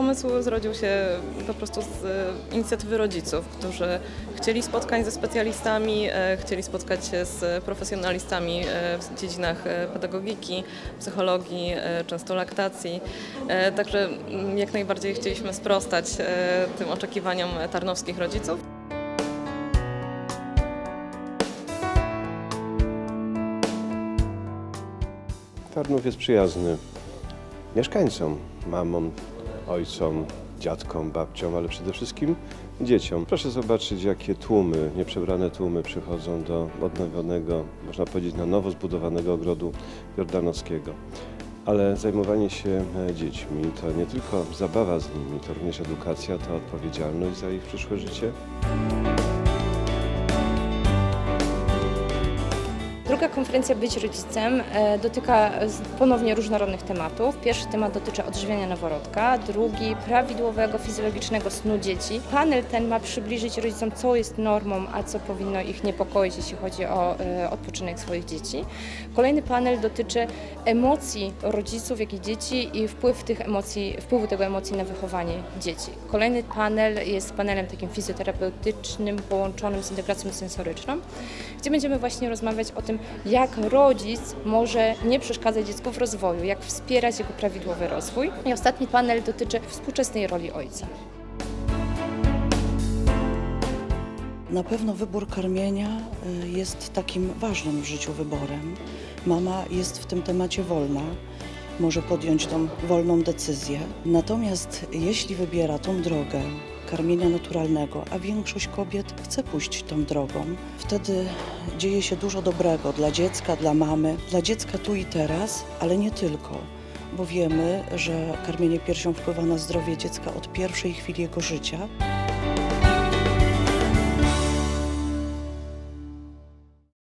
pomysł zrodził się po prostu z inicjatywy rodziców, którzy chcieli spotkań ze specjalistami, chcieli spotkać się z profesjonalistami w dziedzinach pedagogiki, psychologii, często laktacji. Także jak najbardziej chcieliśmy sprostać tym oczekiwaniom tarnowskich rodziców. Tarnów jest przyjazny mieszkańcom, mamom, ojcom, dziadkom, babciom, ale przede wszystkim dzieciom. Proszę zobaczyć, jakie tłumy, nieprzebrane tłumy przychodzą do odnowionego, można powiedzieć, na nowo zbudowanego ogrodu jordanowskiego. Ale zajmowanie się dziećmi to nie tylko zabawa z nimi, to również edukacja, to odpowiedzialność za ich przyszłe życie. Druga konferencja Być rodzicem dotyka ponownie różnorodnych tematów. Pierwszy temat dotyczy odżywiania noworodka, drugi prawidłowego fizjologicznego snu dzieci. Panel ten ma przybliżyć rodzicom, co jest normą, a co powinno ich niepokoić, jeśli chodzi o odpoczynek swoich dzieci. Kolejny panel dotyczy emocji rodziców, jak i dzieci i wpływu tego emocji na wychowanie dzieci. Kolejny panel jest panelem takim fizjoterapeutycznym, połączonym z integracją sensoryczną, gdzie będziemy właśnie rozmawiać o tym, jak rodzic może nie przeszkadzać dziecku w rozwoju, jak wspierać jego prawidłowy rozwój. I ostatni panel dotyczy współczesnej roli ojca. Na pewno wybór karmienia jest takim ważnym w życiu wyborem. Mama jest w tym temacie wolna, może podjąć tą wolną decyzję. Natomiast jeśli wybiera tą drogę karmienia naturalnego, a większość kobiet chce pójść tą drogą, wtedy dzieje się dużo dobrego dla dziecka, dla mamy, dla dziecka tu i teraz, ale nie tylko, bo wiemy, że karmienie piersią wpływa na zdrowie dziecka od pierwszej chwili jego życia.